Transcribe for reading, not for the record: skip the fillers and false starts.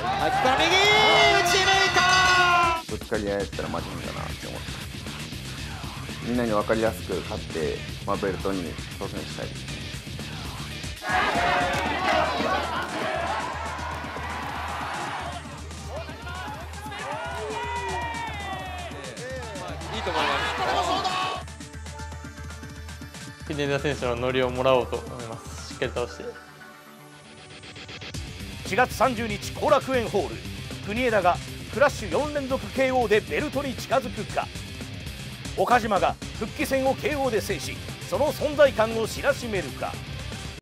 はい、ここから右打ち抜いた。 ぶつかり合いやったらマジいいんだなって思って、みんなに分かりやすく勝って、ベルトに挑戦したいですね。 いいと思います。 国枝選手のノリをもらおうと思います。しっかり倒して。 4月30日後楽園ホール、国枝がクラッシュ4連続 KO でベルトに近づくか、岡島が復帰戦を KO で制し、その存在感を知らしめるか。